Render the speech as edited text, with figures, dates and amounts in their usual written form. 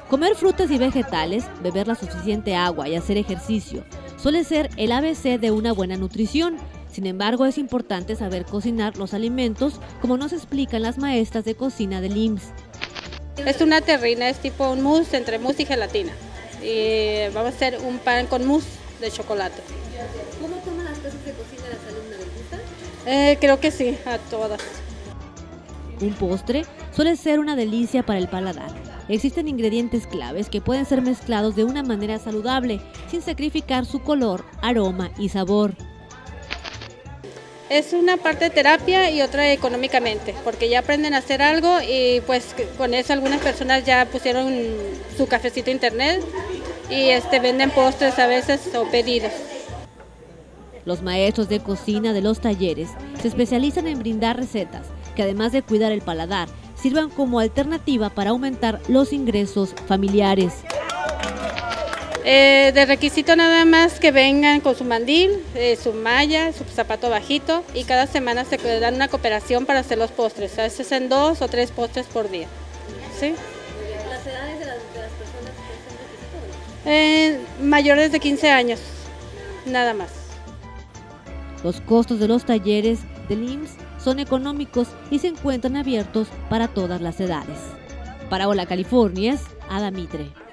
Comer frutas y vegetales, beber la suficiente agua y hacer ejercicio suele ser el ABC de una buena nutrición. Sin embargo, es importante saber cocinar los alimentos, como nos explican las maestras de cocina del IMSS. Es una terrina, es tipo un mousse entre mousse y gelatina. Y vamos a hacer un pan con mousse de chocolate. ¿Cómo toman las clases de cocina las alumnas? ¿Les gusta? Creo que sí, a todas. Un postre suele ser una delicia para el paladar. Existen ingredientes claves que pueden ser mezclados de una manera saludable, sin sacrificar su color, aroma y sabor. Es una parte de terapia y otra económicamente, porque ya aprenden a hacer algo y pues con eso algunas personas ya pusieron su cafecito internet y venden postres a veces o pedidos. Los maestros de cocina de los talleres se especializan en brindar recetas que, además de cuidar el paladar, sirvan como alternativa para aumentar los ingresos familiares. De requisito nada más que vengan con su mandil, su malla, su zapato bajito, y cada semana se dan una cooperación para hacer los postres. A veces en 2 o 3 postres por día. ¿Sí? ¿Las edades de las personas son requisitos? Mayores de 15 años, nada más. Los costos de los talleres del IMSS son económicos y se encuentran abiertos para todas las edades. Para Hola California, Ada Mitre.